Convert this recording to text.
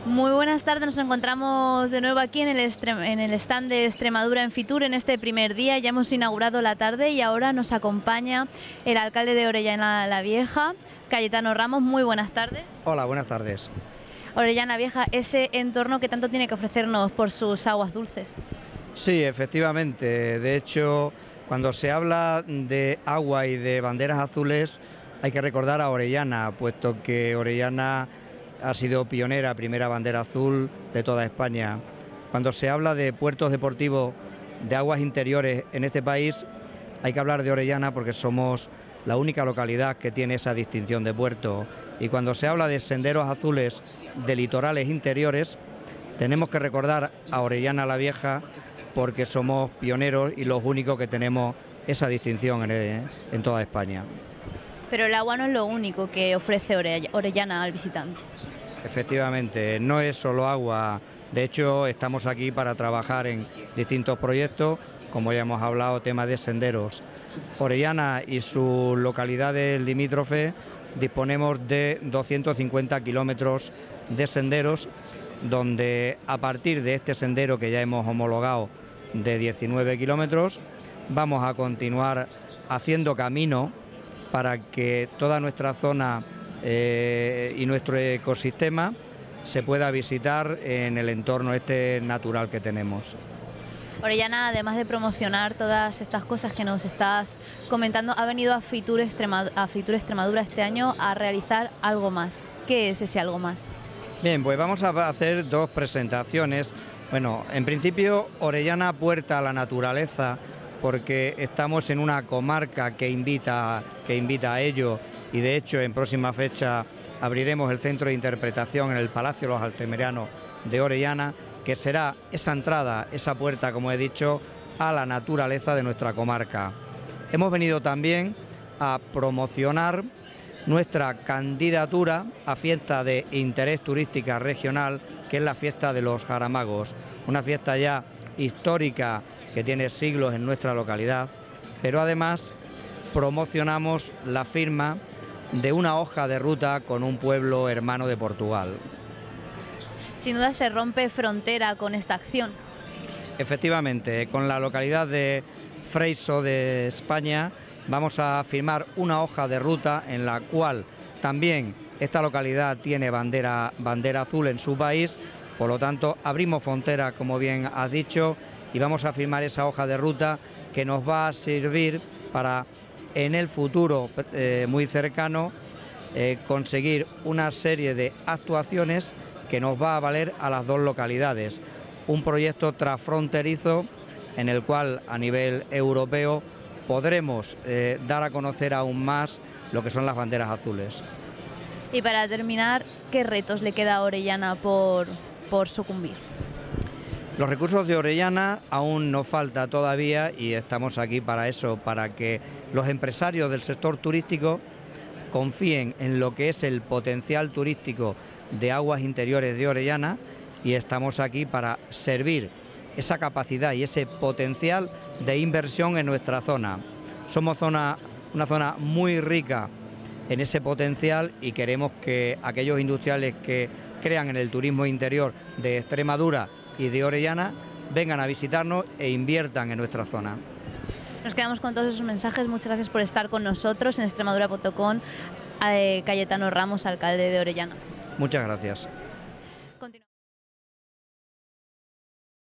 Muy buenas tardes, nos encontramos de nuevo aquí en el stand de Extremadura en Fitur en este primer día. Ya hemos inaugurado la tarde y ahora nos acompaña el alcalde de Orellana la Vieja, Cayetano Ramos. Muy buenas tardes. Hola, buenas tardes. Orellana Vieja, ese entorno que tanto tiene que ofrecernos por sus aguas dulces. Sí, efectivamente. De hecho, cuando se habla de agua y de banderas azules, hay que recordar a Orellana, puesto que Orellana ha sido pionera, primera bandera azul de toda España. Cuando se habla de puertos deportivos de aguas interiores en este país, hay que hablar de Orellana porque somos la única localidad que tiene esa distinción de puerto. Y cuando se habla de senderos azules de litorales interiores, tenemos que recordar a Orellana la Vieja porque somos pioneros y los únicos que tenemos esa distinción en toda España. Pero el agua no es lo único que ofrece Orellana al visitante. Efectivamente, no es solo agua. De hecho, estamos aquí para trabajar en distintos proyectos, como ya hemos hablado, temas de senderos. Orellana y sus localidades limítrofes disponemos de 250 kilómetros de senderos, donde a partir de este sendero que ya hemos homologado de 19 kilómetros, vamos a continuar haciendo camino para que toda nuestra zona y nuestro ecosistema se pueda visitar en el entorno este natural que tenemos. Orellana, además de promocionar todas estas cosas que nos estás comentando, ha venido a Fitur Extremadura este año a realizar algo más. ¿Qué es ese algo más? Bien, pues vamos a hacer dos presentaciones. Bueno, en principio Orellana puerta a la naturaleza, porque estamos en una comarca que invita a ello, y de hecho en próxima fecha abriremos el centro de interpretación en el Palacio de los Altemerianos de Orellana, que será esa entrada, esa puerta, como he dicho, a la naturaleza de nuestra comarca. Hemos venido también a promocionar nuestra candidatura a fiesta de interés turística regional, que es la fiesta de los Jaramagos, una fiesta ya histórica que tiene siglos en nuestra localidad, pero además promocionamos la firma de una hoja de ruta con un pueblo hermano de Portugal. Sin duda se rompe frontera con esta acción. Efectivamente, con la localidad de Freixo de España vamos a firmar una hoja de ruta en la cual también esta localidad tiene bandera azul en su país, por lo tanto abrimos frontera, como bien has dicho, y vamos a firmar esa hoja de ruta que nos va a servir para en el futuro muy cercano conseguir una serie de actuaciones que nos va a valer a las dos localidades. Un proyecto transfronterizo en el cual a nivel europeo podremos dar a conocer aún más lo que son las banderas azules. Y para terminar, ¿qué retos le queda a Orellana por sucumbir? Los recursos de Orellana aún nos falta todavía y estamos aquí para eso, para que los empresarios del sector turístico confíen en lo que es el potencial turístico de aguas interiores de Orellana, y estamos aquí para servir esa capacidad y ese potencial de inversión en nuestra zona. Somos una zona muy rica en ese potencial y queremos que aquellos industriales que crean en el turismo interior de Extremadura y de Orellana vengan a visitarnos e inviertan en nuestra zona. Nos quedamos con todos esos mensajes. Muchas gracias por estar con nosotros en extremadura.com. Cayetano Ramos, alcalde de Orellana. Muchas gracias.